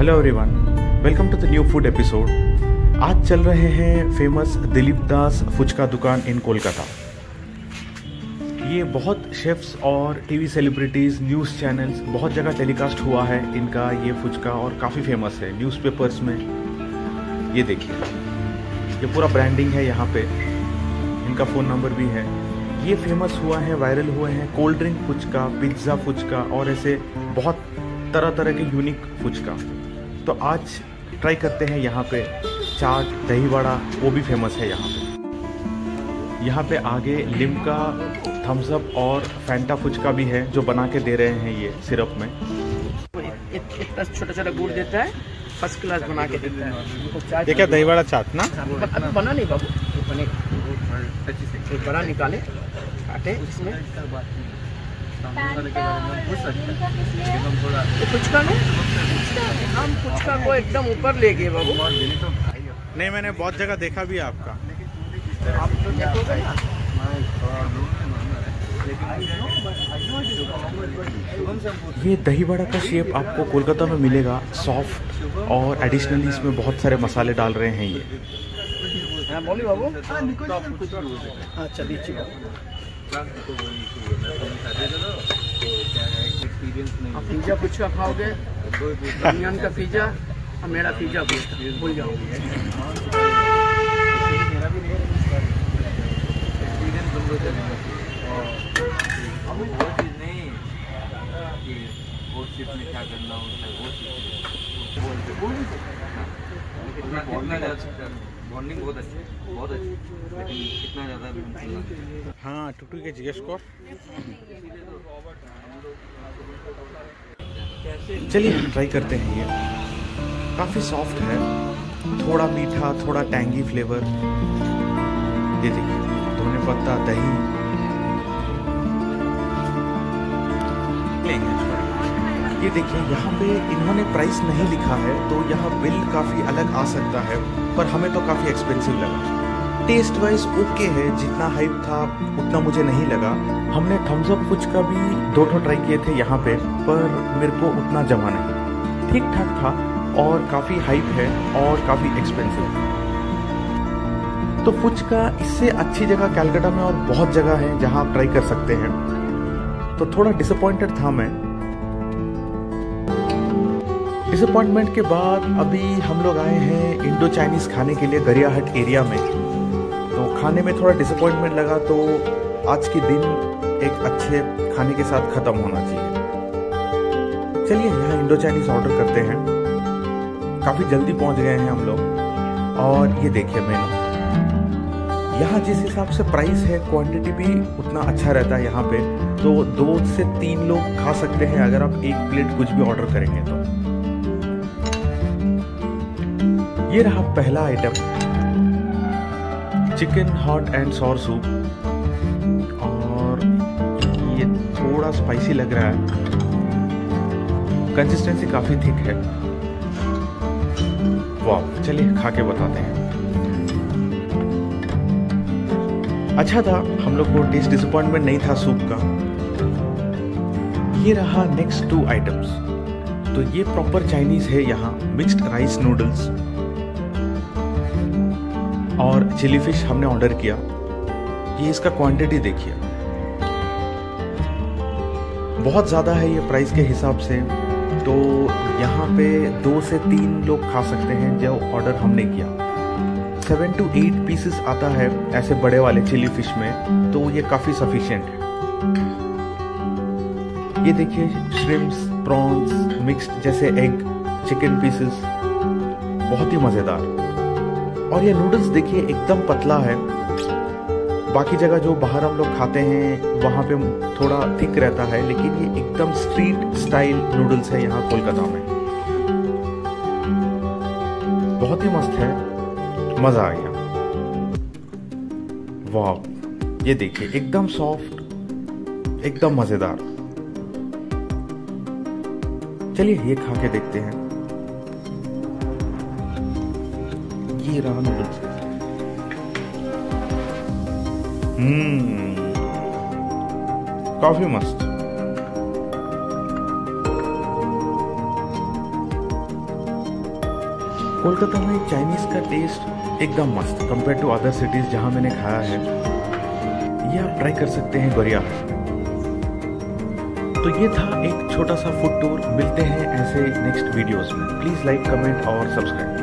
Hello everyone, welcome to the new food episode. आज चल रहे हैं फेमस दिलीप दास फुचका दुकान इन कोलकाता। ये बहुत शेफ्स और टीवी सेलिब्रिटीज़, न्यूज़ चैनल्स, बहुत जगह टेलीकास्ट हुआ है इनका ये फुचका और काफ़ी फेमस है न्यूज़पेपर्स में। ये देखिए, ये पूरा ब्रांडिंग है यहाँ पे, इनका फ़ोन नंबर भी है। ये फेमस हुआ है, वायरल हुए हैं cold drink phuchka, pizza phuchka और ऐसे बहुत तरह तरह के यूनिक फुचका। तो आज ट्राई करते हैं यहाँ पे चाट, दही वड़ा, वो भी फेमस है यहाँ पे। यहाँ पे आगे लिम्का, थम्स अप और फैंटा फुचका भी है जो बना के दे रहे हैं ये सिरप में। इतना छोटा छोटा गुड़ देता है, फर्स्ट क्लास बना के देता है। ये क्या दही वड़ा चाट ना? बना नहीं बाबू, बनेगा। बड़ा निकाले, काटे इसमें फुचका में हम फुचका को एकदम ऊपर ले गए बाबू। नहीं, मैंने बहुत जगह देखा भी है आपका। आप तो देखोगे ना। ये दही वड़ा का शेप आपको कोलकाता में मिलेगा, सॉफ्ट, और एडिशनली इसमें बहुत सारे मसाले डाल रहे हैं ये। बोली बाबू। अच्छा दीजिए बाबू। पिज्जा फुचका खाओगे, अनियन का पिज्जा और मेरा पिज्जा भूल जाओगे। क्या करना होता है बॉन्डिंग बहुत अच्छी, लेकिन कितना ज़्यादा भी। हाँ, टुटू के जिज्ञेस कर। चलिए हम ट्राई करते हैं। ये काफ़ी सॉफ्ट है, थोड़ा मीठा, थोड़ा टैंगी फ्लेवर। ये देखिए, धने पत्ता, दही लेंगे। ये देखिए, यहाँ पे इन्होंने प्राइस नहीं लिखा है, तो यहाँ बिल काफ़ी अलग आ सकता है, पर हमें तो काफ़ी एक्सपेंसिव लगा। टेस्ट वाइज ओके है, जितना हाइप था उतना मुझे नहीं लगा। हमने थम्स अप फुचका भी 2 ट्राई किए थे यहाँ पे, पर मेरे को उतना जमा नहीं, ठीक ठाक था और काफ़ी हाइप है और काफ़ी एक्सपेंसिव। तो फुचका इससे अच्छी जगह कैलकाटा में और बहुत जगह है जहाँ आप ट्राई कर सकते हैं। तो थोड़ा डिसअपॉइंटेड था मैं। डिसअपॉइंटमेंट के बाद अभी हम लोग आए हैं इंडो चाइनीज़ खाने के लिए गरियाहट एरिया में। तो खाने में थोड़ा डिसअपॉइंटमेंट लगा, तो आज के दिन एक अच्छे खाने के साथ ख़त्म होना चाहिए। चलिए यहाँ इंडो चाइनीज़ ऑर्डर करते हैं। काफ़ी जल्दी पहुँच गए हैं हम लोग। और ये देखिए मेनू, यहाँ जिस हिसाब से प्राइस है, क्वांटिटी भी उतना अच्छा रहता है यहाँ पे। तो 2 से 3 लोग खा सकते हैं अगर आप एक प्लेट कुछ भी ऑर्डर करेंगे तो। ये रहा पहला item, chicken hot and sour soup. और ये थोड़ा स्पाइसी लग रहा है, कंसिस्टेंसी काफ़ी थिक है। वाह, चलिए खा के बताते हैं। अच्छा था, हम लोग को टेस्ट डिसअपॉइंटमेंट नहीं था सूप का। ये रहा नेक्स्ट 2 आइटम्स। तो ये प्रॉपर चाइनीज़ है यहाँ, मिक्स्ड राइस नूडल्स और चिली फिश हमने ऑर्डर किया। ये इसका क्वांटिटी देखिए, बहुत ज़्यादा है ये प्राइस के हिसाब से। तो यहाँ पे 2 से 3 लोग खा सकते हैं जो ऑर्डर हमने किया। 7 to 8 पीसेस आता है ऐसे बड़े वाले चिली फिश में, तो ये काफ़ी सफिशिएंट है। ये देखिए, श्रिम्प्स, प्रॉन्स मिक्स्ड जैसे एग, चिकन पीसेस, बहुत ही मज़ेदार। और ये नूडल्स देखिए, एकदम पतला है। बाकी जगह जो बाहर हम लोग खाते हैं वहाँ पे थोड़ा थिक रहता है, लेकिन ये एकदम स्ट्रीट स्टाइल नूडल्स है यहाँ कोलकाता में। बहुत ही मस्त है, मज़ा आ गया। वाह, ये देखिए, एकदम सॉफ्ट, एकदम मज़ेदार। चलिए ये खा के देखते हैं। ये रहा नूडल्स। काफी मस्त। कोलकाता में चाइनीज़ का टेस्ट एकदम मस्त कंपेयर टू अदर सिटीज़ जहाँ मैंने खाया है। ये आप ट्राई कर सकते हैं गोरिया। तो ये था एक छोटा सा फूड टूर। मिलते हैं ऐसे नेक्स्ट वीडियोस में। प्लीज़ लाइक, कमेंट और सब्सक्राइब।